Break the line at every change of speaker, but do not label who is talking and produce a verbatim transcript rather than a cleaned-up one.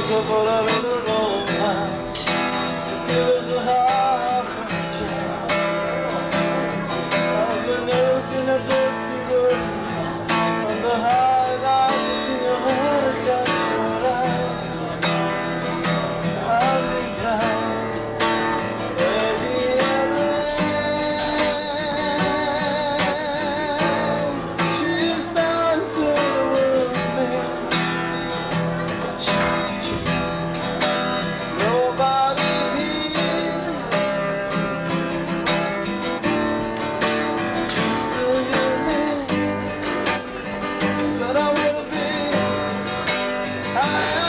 couple of little romance to give us a half a chance of the nose in a dirty room on the highlights in your heart got your eyes. I'll be blind where the other end. She's down to the world. Nobody here, you still hear me? Said I will be. I